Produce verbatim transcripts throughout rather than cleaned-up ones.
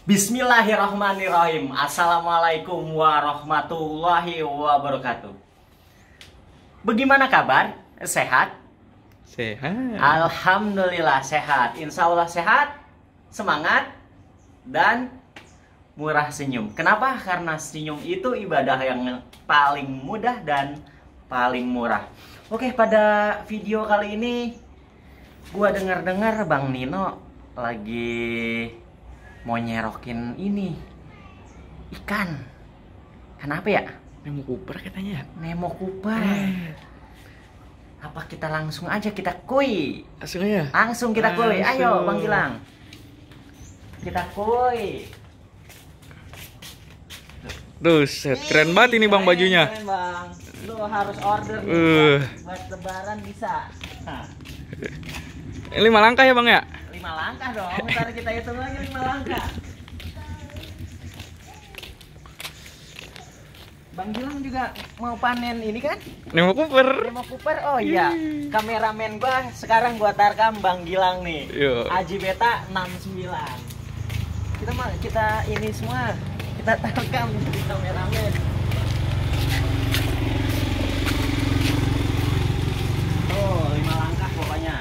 Bismillahirrahmanirrahim. Assalamualaikum warahmatullahi wabarakatuh. Bagaimana kabar? Sehat? Sehat. Alhamdulillah sehat. Insya Allah sehat, semangat, dan murah senyum. Kenapa? Karena senyum itu ibadah yang paling mudah dan paling murah. Oke, pada video kali ini gua dengar-dengar Bang Nino lagi mau nyerokin ini ikan. Kenapa ya? Nemo Cooper katanya. Nemo Cooper. Eh. Apa kita langsung aja kita kuy? Langsung ya? Langsung kita kuy. Ayo Langsung. Bang Gilang. Kita kuy. Duh, set. Keren banget ini Bang bajunya. Keren Bang. Lu harus order nih. Uh. Buat lebaran bisa. Nah, Ini lima langkah ya Bang ya? lima langkah dong. Ntar kita hitung lagi lima langkah. Bang Gilang juga mau panen ini kan? Nemo Cooper. Nemo Cooper. Oh iya. Kameramen gua sekarang gua tarkam Bang Gilang nih. Yo. Aji Beta enam sembilan. Kita mah kita ini semua kita tarkam di kameramen. Oh, lima langkah pokoknya.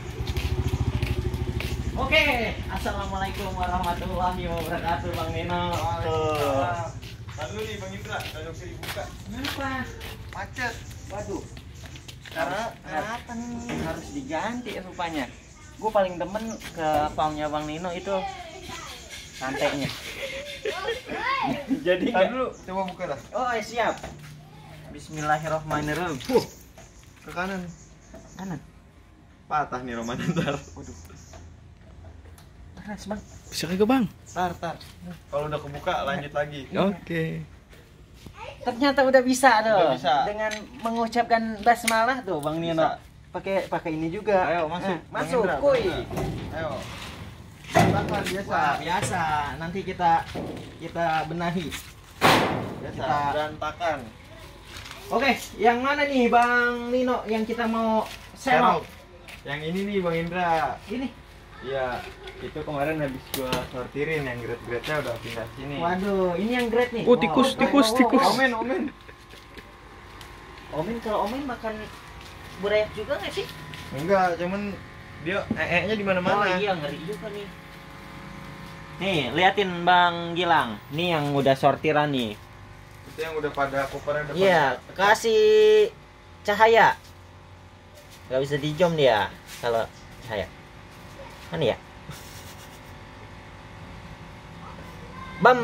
Oke, assalamualaikum warahmatullahi wabarakatuh Bang Nino. Tuh. Lalu nih Bang Indra, udah bisa dibuka. Kenapa? Macet. Waduh. Karena kenapa nih harus diganti rupanya. Gue paling demen ke farmnya Bang Nino itu santainya. Jadi Tadi dulu, coba buka dah. oh siap. Bismillahirrahmanirrahim. Huh. Ke kanan. Kanan. Patah nih Roman ntar. Waduh. Panas Bang. Bisa kagak Bang? Tar, tar. Kalau udah kebuka lanjut lagi. Oke. Ternyata udah bisa tuh. Udah bisa. Dengan mengucapkan basmalah tuh Bang Nino. Bisa. Pakai pakai ini juga. Ayo masuk. Eh, Bang masuk, Indra, kuy. Bang Indra. Ayo. Bakar biasa. Wah, biasa. Nanti kita kita benahi. Biasa. Kita- Berantakan. Oke, yang mana nih Bang Nino yang kita mau serok? Yang ini nih Bang Indra. Ini. Iya, itu kemarin habis gua sortirin yang grade-grade-nya udah pindah sini. Waduh, ini yang grade nih. Oh, tikus, Oh, tikus, oh, oh, tikus. oh. Omen, omen. Omen kalau omen makan burayak juga nggak sih? Enggak, cuman dia ee-nya di mana-mana. Oh iya, ngeri juga nih. Nih, liatin Bang Gilang. Nih yang udah sortiran nih. Itu yang udah pada kopernya depan. Iya, kasih cahaya. Gak bisa dijom dia kalau cahaya. Mana ya? Bam.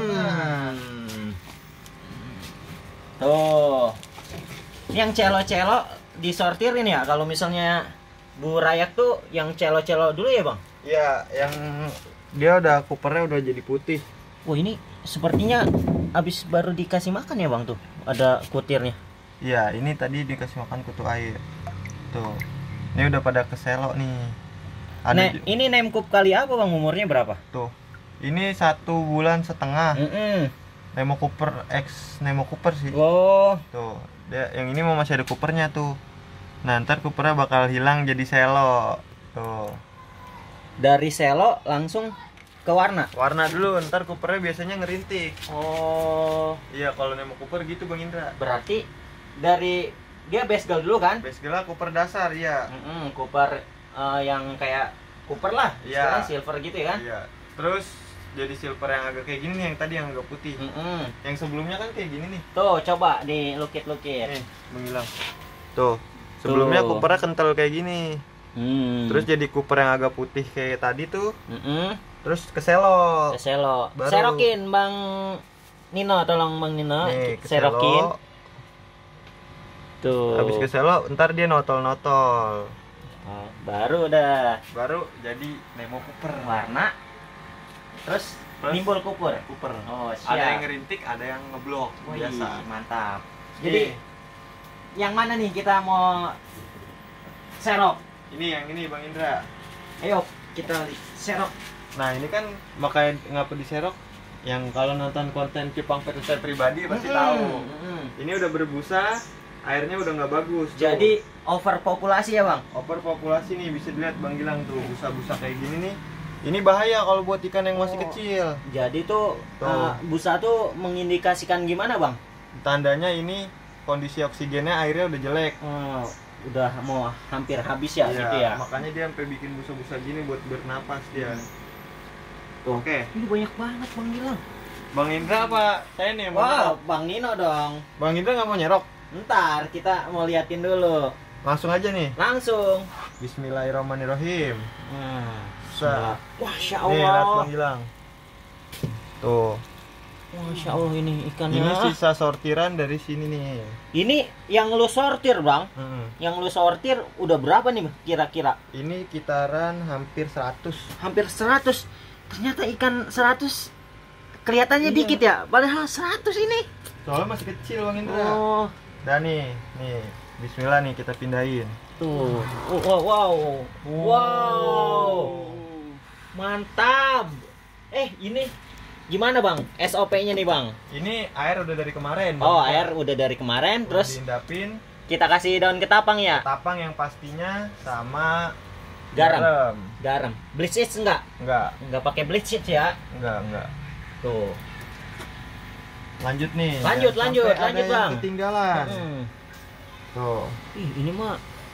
Tuh. Ini yang celo-celo disortirin ya. Kalau misalnya burayak tuh yang celo-celo dulu ya, Bang? Iya, yang dia udah kopernya udah jadi putih. Wah, ini sepertinya habis baru dikasih makan ya, Bang tuh. Ada kutirnya. Iya, ini tadi dikasih makan kutu air. Tuh. Ini udah pada keselok nih. Ada Nah, ju- ini name cup kali apa, Bang? Umurnya berapa? tuh. Ini satu bulan setengah. Mm-mm. Nemo Cooper X Nemo Cooper sih. Oh, Tuh. Dia yang ini mau masih ada Coopernya tuh. Nah, ntar Coopernya bakal hilang jadi selo. Tuh. dari selo langsung ke warna. Warna dulu, ntar Coopernya biasanya ngerintik. Oh, Iya, kalau Nemo Cooper gitu Bang Indra. berarti dari dia base girl dulu kan? Base gelap Cooper dasar, iya. Mm-mm, Cooper eh, yang kayak Cooper lah, Iya. istilahnya silver gitu ya kan? Iya. Terus jadi silver yang agak kayak gini nih, yang tadi yang agak putih. Mm-mm. Yang sebelumnya kan kayak gini nih. Tuh, coba dilukit-lukit. Nih, menghilang. Tuh. Sebelumnya Tuh. Coopernya kental kayak gini. Hmm. Terus jadi Cooper yang agak putih kayak tadi tuh. Mm-mm. Terus ke selo. Ke selo. Baru. Serokin Bang Nino, tolong Bang Nino. Nih, ke Serokin. selo. Tuh. Habis ke selo, ntar dia notol-notol. Oh, baru dah Baru jadi Nemo Cooper. warna. Terus Terus? nimbul Cooper. Cooper. Oh, siap. Ada yang ngerintik, ada yang ngeblok. Wih, Biasa. mantap. Jadi Jadi yang mana nih kita mau serok? ini yang ini Bang Indra. Ayo kita serok. Nah, ini kan makanya ngapa diserok? Yang kalau nonton konten Cipang Petusan pribadi pasti Mm-mm, tahu. mm-mm. Ini udah berbusa, airnya udah nggak bagus. tuh. Jadi overpopulasi ya bang? overpopulasi nih, bisa dilihat Bang Gilang tuh busa-busa kayak gini nih. Ini bahaya kalau buat ikan yang masih Oh. kecil. Jadi tuh, Tuh. eh, busa tuh mengindikasikan gimana bang? Tandanya ini kondisi oksigennya airnya udah jelek. Oh, udah mau hampir habis ya Iya, gitu ya. makanya dia sampai bikin busa-busa gini buat bernapas dia. Tuh. Oke. Ini banyak banget bang Gilang. Bang Indra apa? Saya nih mau Wow, nyerok. bang Nino dong. Bang Indra nggak mau nyerok? Ntar kita mau liatin dulu. Langsung aja nih. Langsung. Bismillahirrahmanirrahim. Nah, Sa. Masya Nih, lihat Allah. Bang Gilang. Tuh. Masya Allah ini ikannya. Ini sisa sortiran dari sini nih. Ini yang lu sortir bang. Hmm. Yang lu sortir udah berapa nih kira-kira? Ini kitaran hampir seratus. Hampir seratus. Ternyata ikan seratus kelihatannya Iya. dikit ya. Padahal seratus ini. Soalnya masih kecil Bang Indra. Oh, Dan nih, nih. Bismillah nih kita pindahin. tuh. Oh, wow, wow. Wow. Mantap. Eh, ini gimana bang? S O P-nya nih bang. Ini air udah dari kemarin. Oh, Bang. air udah dari kemarin. Udah Terus diindapin. kita kasih daun ketapang ya. Tapang yang pastinya sama Garam. garam. Garam. Bleach it enggak? Enggak, Enggak pakai bleach it ya. enggak, enggak. Tuh. Lanjut nih. Lanjut, Jangan lanjut, sampai lanjut, ada yang Bang. ketinggalan. Hmm. Tuh. Ih, ini mah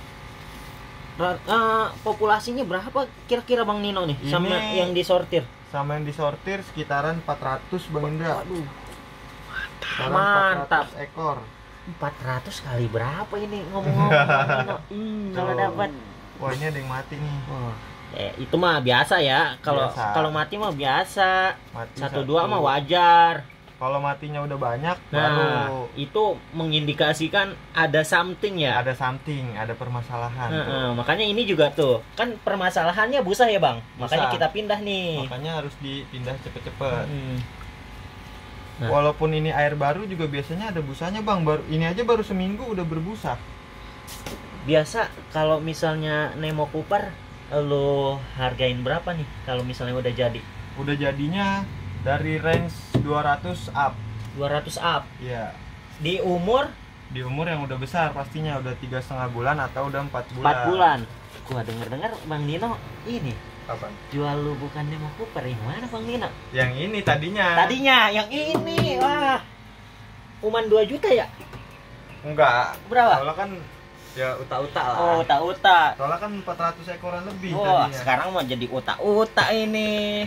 ra- eh, populasinya berapa kira-kira Bang Nino nih Ini- sama yang disortir? Sama yang disortir sekitaran empat ratus Bang Indra. Waduh, Sekarang mantap. empat ratus ekor. empat ratus kali berapa ini ngomong-ngomong Bang Nino? Hmm, kalau Tuh. dapat. Wah, ini ada yang mati nih. Oh. Eh, itu mah biasa ya. Kalau Biasa. kalau mati mah biasa. Mati Satu dua mah wajar. Kalau matinya udah banyak, Nah, baru itu mengindikasikan ada something ya. ada something, ada permasalahan. tuh. Heeh, makanya ini juga tuh kan permasalahannya busa ya bang, makanya Busa. kita pindah nih. Makanya harus dipindah cepet-cepet. Hmm. Nah. Walaupun ini air baru juga biasanya ada busanya Bang. Baru ini aja baru seminggu udah berbusa. Biasa kalau misalnya Nemo Cooper lo hargain berapa nih kalau misalnya udah jadi? Udah jadinya dari range dua ratus up. dua ratus up. Iya. Di umur Di umur yang udah besar pastinya udah tiga setengah bulan atau udah empat bulan. empat bulan. Gua denger-dengar Bang Nino ini Apa? jual lu bukan Nemo Cooper, yang mana Bang Nino? Yang ini tadinya. Tadinya yang ini, wah. Cuman dua juta ya? Enggak. Berapa? Soalnya kan ya uta-uta lah. Oh, uta-uta. Soalnya kan empat ratus ekoran lebih Oh, tadinya. sekarang mau jadi uta-uta ini.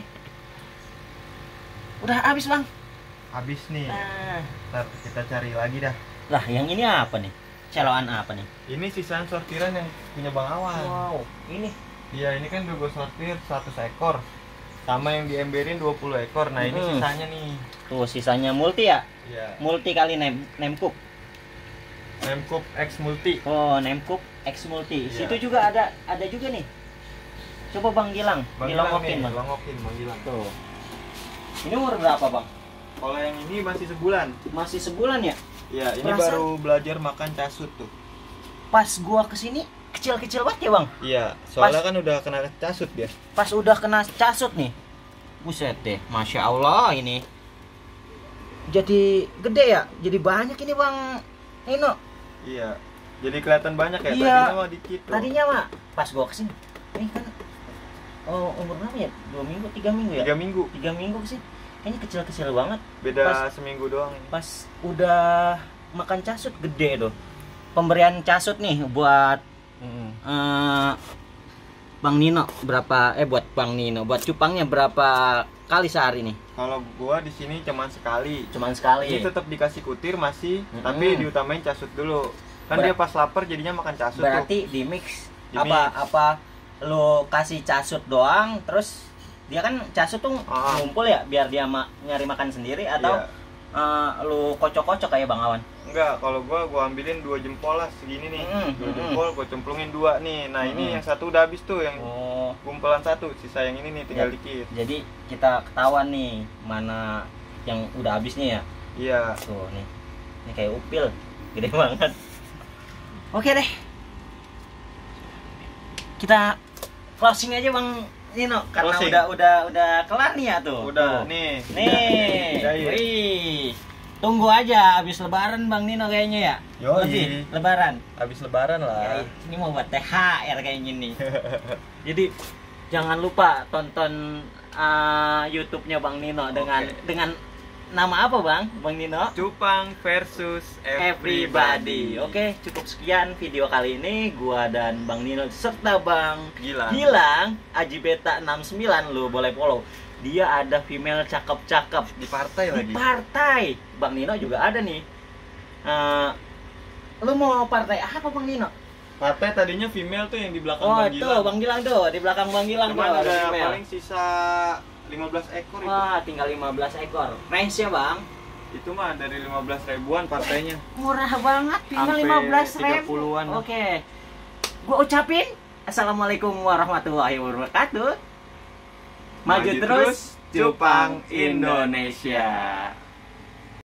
Udah habis, Bang. Habis nih. Nah. Ntar kita cari lagi dah. Lah, yang ini apa nih? Celoan apa nih? Ini sisaan sortiran yang punya Bang Awan. Wow, ini. Iya, ini kan udah gue sortir seratus ekor. Sama yang diemberin dua puluh ekor. Nah, ini Hmm. sisanya nih. Tuh, sisanya multi ya? Iya. Multi kali nem Nemcook. Nemcook X Multi. Oh, Nemcook X multi. Iya. Situ juga ada ada juga nih. Coba Bang Gilang, Bang Gilang dilongokin, nih, Bang. longokin Bang Gilang. Tuh. Ini umur berapa, Bang? Kalau yang ini masih sebulan. Masih sebulan ya? Iya, ini Perasaan- baru belajar makan casut tuh. Pas gua kesini kecil-kecil banget ya, Bang. Iya, soalnya kan udah kena casut dia. Pas udah kena casut nih. Buset deh, Masya Allah ini. Jadi gede ya? Jadi banyak ini Bang Nino. Iya. Jadi kelihatan banyak ya. Iya. Tadinya mah dikit tuh. Tadinya mah pas gua kesini, ini kan oh umur berapa ya? Dua minggu, tiga minggu ya? Tiga minggu. Tiga minggu sih. Kayaknya kecil-kecil banget. Beda Pas- seminggu doang ini. Pas udah makan casut gede tuh. Pemberian casut nih buat Mm-mm. eh, Bang Nino berapa? Eh buat Bang Nino, buat cupangnya berapa kali sehari nih? Kalau gua di sini cuman sekali. Cuman sekali. Ini tetap dikasih kutir masih, Mm-mm. tapi diutamain casut dulu. Kan Ber- dia pas lapar jadinya makan casut tuh. Berarti di mix Di apa mix. apa lo kasih casut doang terus dia kan casut tuh Ah. ngumpul ya biar dia ma- nyari makan sendiri atau Iya. eh, lo kocok-kocok kayak Bang Awan? Enggak, kalau gua gua ambilin dua jempol lah segini nih. Mm-mm, Dua mm-mm. jempol gua cemplungin dua nih. Nah, ini Mm-mm. yang satu udah habis tuh, yang Oh, kumpulan satu, sisa yang ini nih tinggal Ya. dikit. jadi kita ketahuan nih mana yang udah habis nih ya. Iya. Tuh nih. Ini kayak upil. Gede banget. Oke deh. Kita closing aja Bang Nino karena Closing. udah udah udah kelar nih ya tuh. Udah, Tuh. nih. Nih. Udah, iya. Wih. Tunggu aja habis lebaran Bang Nino kayaknya ya. Yoi. Lebih lebaran. Habis lebaran Ya, lah. ini mau buat T H R kayaknya nih. Jadi Jangan lupa tonton uh, YouTube-nya Bang Nino dengan Oke. dengan nama apa Bang? Bang Nino? Cupang versus Everybody. Oke, cukup sekian video kali ini. Gua dan Bang Nino serta Bang Gilang. Gilang Aji Beta enam sembilan, lu boleh follow. Dia ada female cakep-cakep Di partai di lagi. partai. Bang Nino juga ada nih. Uh, lu mau partai apa Bang Nino? Partai tadinya female tuh yang di belakang Oh, Bang tuh Gilang. Bang Gilang tuh, di belakang Bang Gilang Cuman tuh ada udah female. paling sisa lima belas ekor itu. Wah, tinggal lima belas ekor. Range-nya Bang? Itu mah dari lima belas ribuan partainya. Murah banget, tinggal Sampai lima belas ribu. tiga puluhan. Oke. Gua ucapin Assalamualaikum warahmatullahi wabarakatuh. Maju, Maju terus, terus, Cupang Indonesia.